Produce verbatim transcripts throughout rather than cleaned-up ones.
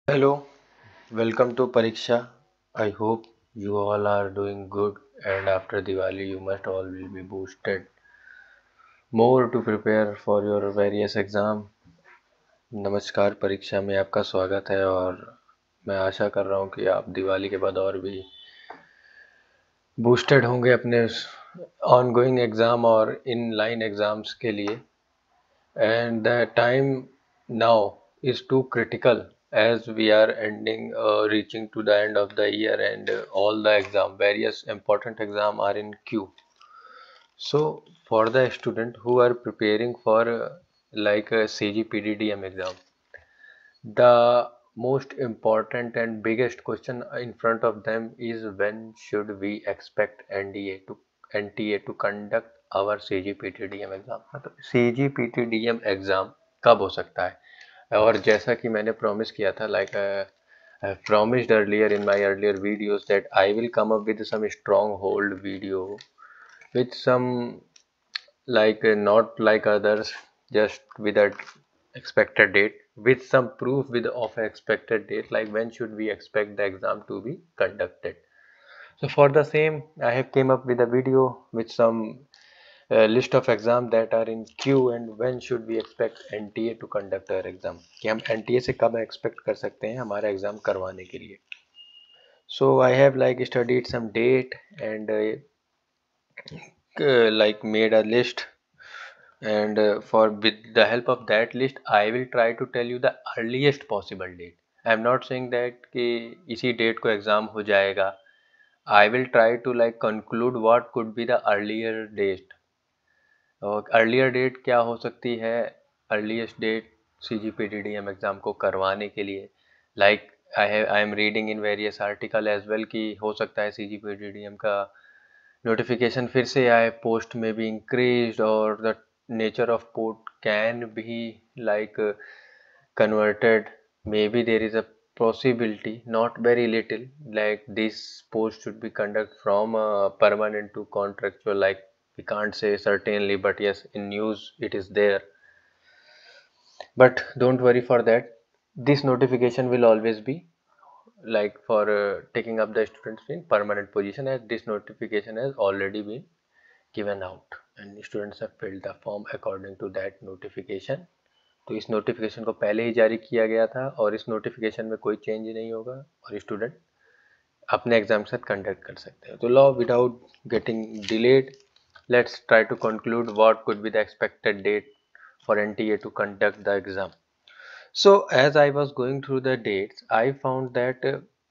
Hello, welcome to Pariksha. I hope you all are doing good and after Diwali you must all will be boosted more to prepare for your various exam. नमस्कार परीक्षा में आपका स्वागत है और मैं आशा कर रहा हूँ कि आप दिवाली के बाद और भी बूस्टेड होंगे अपने ऑन गोइंग एग्ज़ाम और इन लाइन एग्ज़ाम्स के लिए. And the time now is too critical as we are ending uh, reaching to the end of the year and uh, all the exam various important exam are in queue. So for the student who are preparing for uh, like a C G P D D M exam, the most important and biggest question in front of them is when should we expect N D A to N T A to conduct our C G P T D M exam. मतलब C G P T D M exam कब हो सकता है. और जैसा कि मैंने promise किया था, like uh, I promised earlier in my earlier videos that I will come up with some stronghold video with some like uh, not like others, just with a expected date, with some proof with of expected date, like when should we expect the exam to be conducted. So for the same I have came up with a video with some uh, list of exam that are in queue and when should we expect N T A to conduct our exam, कि हम N T A से कब expect कर सकते हैं हमारा exam करवाने के लिए. So I have like studied some date and uh, uh, like made a list, and uh, for with the help of that list I will try to tell you the earliest possible date. I am not saying that कि इसी date को exam हो जाएगा. I will try to like conclude what could be the earlier date. और earlier date क्या हो सकती है, earliest date C G P T D M exam को करवाने के लिए. like I have I am reading in various article as well कि हो सकता है C G P T D M का नोटिफिकेशन फिर से आए, पोस्ट में भी इंक्रीज और the nature of post can be like converted. Maybe there is a possibility, not very little, like this post should be conducted from uh, permanent to contractual. Like we can't say certainly, but yes, in news it is there. But don't worry for that. This notification will always be like for uh, taking up the students in permanent position, as this notification has already been given out and students have filled the form according to that notification. तो इस notification को पहले ही जारी किया गया था और इस नोटिफिकेशन में कोई चेंज नहीं होगा और स्टूडेंट अपने एग्जाम के साथ कंडक्ट कर सकते हैं. तो लो without getting delayed, let's try to conclude what could be the expected date for N T A to conduct the exam. So as I was going through the dates, I found that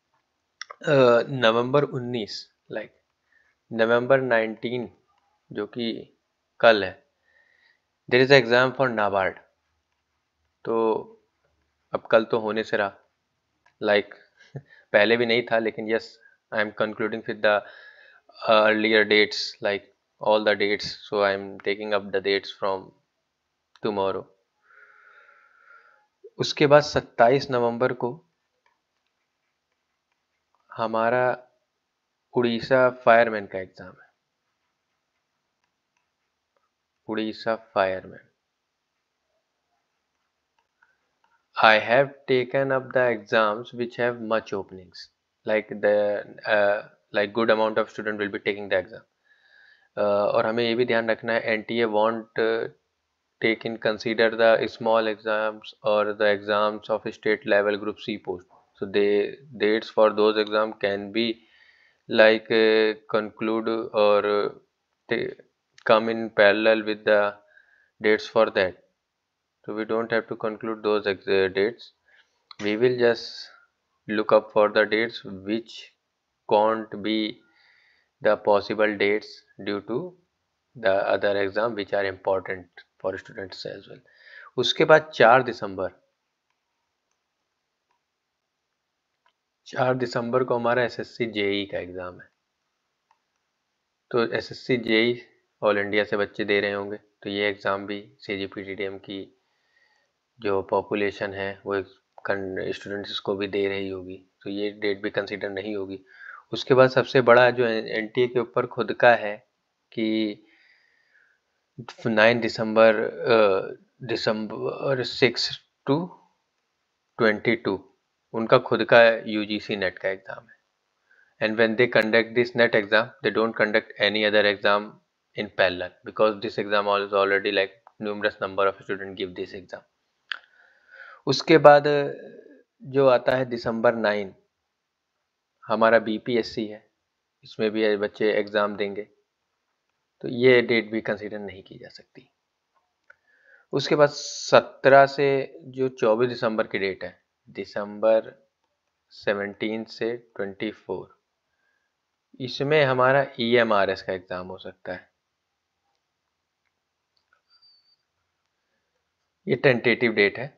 uh, नवंबर उन्नीस, like November nineteen, जो कि कल है, there is exam for NABARD. तो अब कल तो होने से रहा, लाइक like, पहले भी नहीं था, लेकिन yes I am concluding with the earlier dates, like all the dates. So I am taking up the dates from tomorrow. उसके बाद सत्ताईस नवंबर को हमारा उड़ीसा फायरमैन का एग्ज़ाम है. Orissa fireman. I have taken up the exams which have much openings, like the uh, like good amount of student will be taking the exam. uh, और हमें ये भी ध्यान रखना है, N T A won't uh, take in consider the small exams or the exams of state level group C post. So they dates for those exam can be like uh, conclude or uh, they come in parallel with the dates for that. So we don't have to conclude those uh, dates. We will just look up for the dates which can't be the possible dates due to the other exam which are important for students as well. उसके बाद चार दिसंबर, चार दिसंबर को हमारा SSC JE का exam है. तो SSC JE all India से बच्चे दे रहे होंगे, तो ये एग्ज़ाम भी सीजीपीटीडीएम की जो पॉपुलेशन है वो स्टूडेंट्स इसको भी दे रही होगी, तो ये डेट भी कंसिडर नहीं होगी. उसके बाद सबसे बड़ा जो एनटीए के ऊपर खुद का है कि nine December December six to twenty two उनका खुद का यूजीसी नेट का एग्जाम है। And when they conduct this NET exam, they don't conduct any other exam in parallel, because this exam is already like numerous number of student give this exam. उसके बाद जो आता है दिसंबर nine, हमारा BPSC है, इसमें भी बच्चे एग्जाम देंगे, तो ये डेट भी कंसीडर नहीं की जा सकती। उसके बाद सत्रह से जो चौबीस दिसंबर की डेट है, दिसंबर सेवनटीन से ट्वेंटी फोर, इसमें हमारा ईएमआरएस का एग्जाम हो सकता है। ये टेंटेटिव डेट है,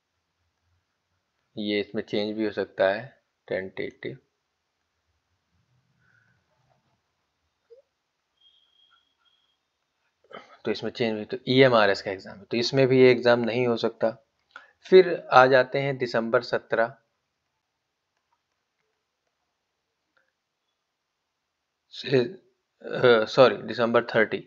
ये इसमें चेंज भी हो सकता है, टेंटेटिव। तो इसमें चेंज हुई, तो ईएमआरएस का एग्जाम है, तो इसमें भी ये एग्जाम नहीं हो सकता। फिर आ जाते हैं दिसंबर सत्रह से, sorry December thirty,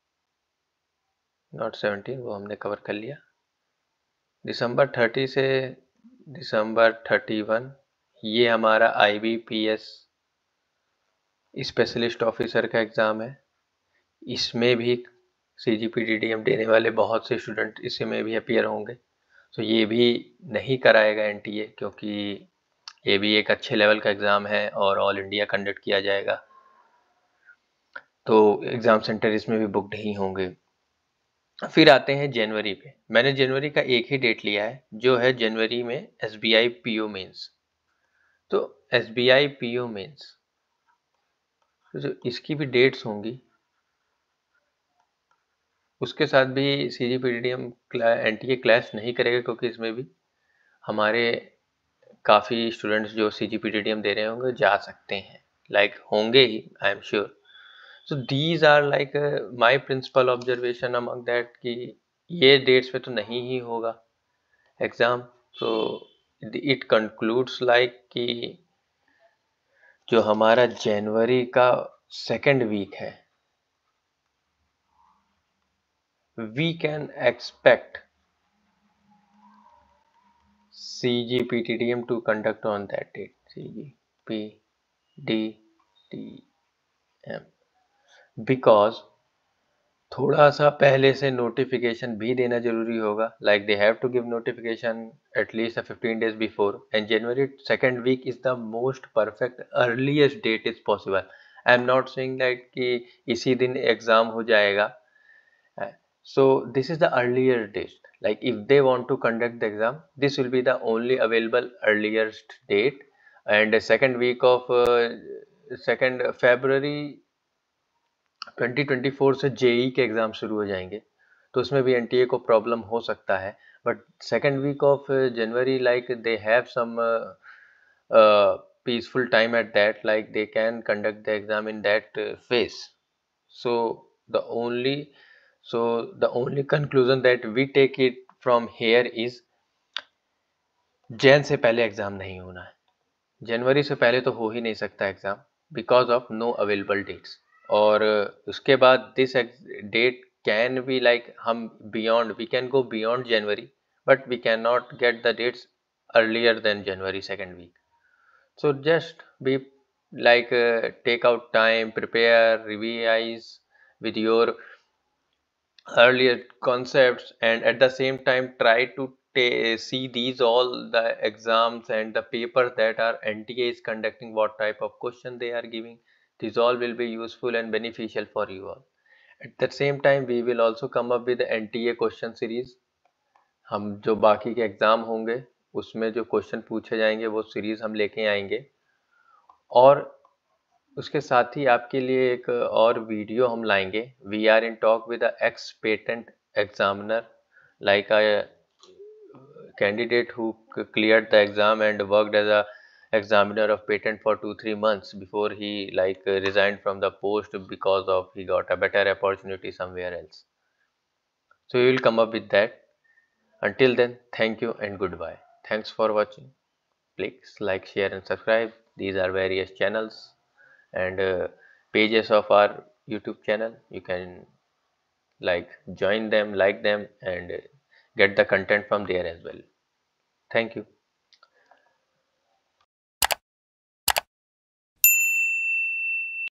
not seventeen, वो हमने कवर कर लिया। दिसंबर थर्टी से दिसंबर थर्टी वन, ये हमारा आईबीपीएस स्पेशलिस्ट ऑफिसर का एग्ज़ाम है। इसमें भी सीजीपीडीडीएम देने वाले बहुत से स्टूडेंट इसमें भी अपीयर होंगे, तो ये भी नहीं कराएगा एनटीए, क्योंकि ये भी एक अच्छे लेवल का एग्ज़ाम है और ऑल इंडिया कंडक्ट किया जाएगा, तो एग्ज़ाम सेंटर इसमें भी बुक नहीं होंगे। फिर आते हैं जनवरी पे। मैंने जनवरी का एक ही डेट लिया है, जो है जनवरी में एसबीआई पीओ मेंस। तो एसबीआई पीओ मेंस, तो जो इसकी भी डेट्स होंगी, उसके साथ भी सीजीपीडीडीएम एनटीए क्लैश नहीं करेगा, क्योंकि इसमें भी हमारे काफ़ी स्टूडेंट्स जो सीजीपीडीडीएम दे रहे होंगे जा सकते हैं, लाइक like, होंगे ही, I am sure. So these are like my principal observation among that कि ये डेट्स पे तो नहीं ही होगा exam. So it concludes like कि जो हमारा जनवरी का सेकेंड वीक है, we can expect C G P T D M to conduct on that date. C G P D D M, because थोड़ा सा पहले से नोटिफिकेशन भी देना जरूरी होगा, like they have to give notification at least fifteen days before, and January second week is the most perfect earliest date is possible. I am not saying that कि इसी दिन एग्जाम हो जाएगा, so this is the earlier date. Like if they want to conduct the exam, this will be the only available earliest date, and the second week of uh, second February twenty twenty four से JE के exam शुरू हो जाएंगे, तो उसमें भी NTA को problem हो सकता है। But second week of January, like they have some peaceful time at that, like they can conduct the exam in that uh, phase. So the only so the only conclusion that we take it from here is जैन से पहले exam नहीं होना है, जनवरी से पहले तो हो ही नहीं सकता exam, because of no available dates. और उसके बाद this date can be like हम beyond, we can go beyond January, but we can not get the dates earlier than January second week. So just be like uh, take out time, prepare, revise with your earlier concepts, and at the same time try to see these all the exams and the papers that are N T A is conducting, what type of question they are giving. These all will be useful and beneficial for you all. At the same time we will also come up with the N T A question series. हम जो बाकी के exam होंगे उसमें जो question पूछे जाएंगे वो सीरीज़ हम लेके आएंगे, और उसके साथ ही आपके लिए एक और वीडियो हम लाएंगे। We are in talk with ex patent examiner, like a candidate who cleared the exam and worked as a examiner of patent for two three months before he like uh, resigned from the post because of he got a better opportunity somewhere else. So we will come up with that. Until then, thank you and goodbye. Thanks for watching. Please like, share and subscribe. These are various channels and uh, pages of our YouTube channel. You can like join them, like them, and uh, get the content from there as well. Thank you.